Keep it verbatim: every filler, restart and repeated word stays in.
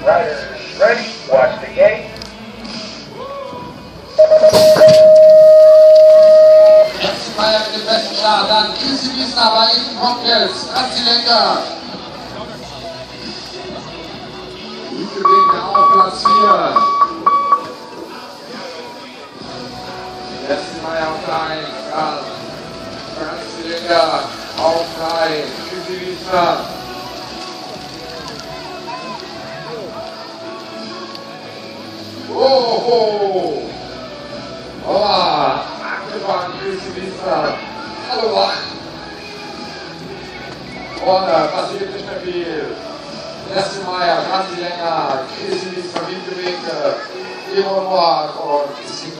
Riders, ready, watch the gate. Jetzt Meier mit dem besten Start, dann Easy Wiesner bei Ethan Hopkins, Transzylinder. Winkewinkel auf Platz vier. Jetzt Meier auf drei, dann Transzylinder auf drei, Easy Wiesner. Oh, oh, oh, abgefahren, Easy Wiesner. Hallo, vorne, passiert nicht mehr viel. Leslie Meier, Transzylinder, Easy Wiesner, Winkewinkel, Ivo Noack und